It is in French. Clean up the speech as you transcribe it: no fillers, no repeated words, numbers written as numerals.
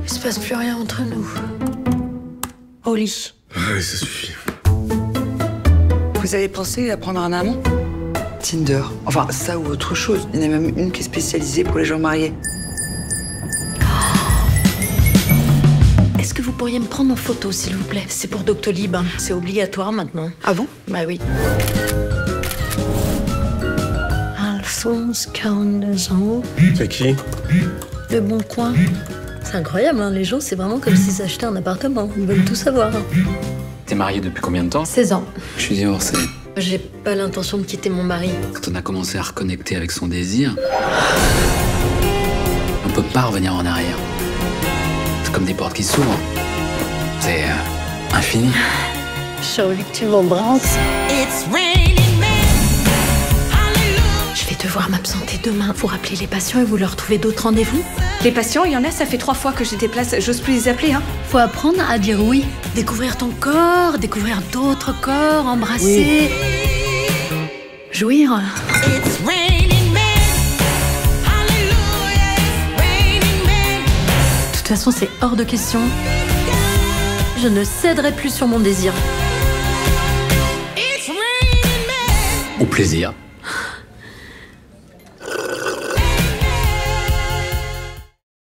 Il se passe plus rien entre nous. Au lit. Ouais, ça suffit. Vous avez pensé à prendre un amant? Tinder. Enfin, ça ou autre chose. Il y en a même une qui est spécialisée pour les gens mariés. Est-ce que vous pourriez me prendre en photo, s'il vous plaît? C'est pour Doctolib. C'est obligatoire maintenant. Ah bon? Bah oui. Alphonse, 42 ans. C'est qui? Le Bon Coin. C'est incroyable, hein. Les gens, c'est vraiment comme s'ils achetaient un appartement. Ils veulent tout savoir. T'es mariée depuis combien de temps? 16 ans. Je suis divorcé. J'ai pas l'intention de quitter mon mari. Quand on a commencé à reconnecter avec son désir, on peut pas revenir en arrière. C'est comme des portes qui s'ouvrent. C'est infini. J'ai envie que tu m'embrasses. Je vais devoir m'absenter demain. Vous rappelez les patients et vous leur trouvez d'autres rendez-vous? Les patients, il y en a, ça fait 3 fois que je déplace. J'ose plus les appeler, hein. Faut apprendre à dire oui. Découvrir ton corps, découvrir d'autres corps, embrasser. Jouir. De toute façon, c'est hors de question. Je ne céderai plus sur mon désir. Au plaisir.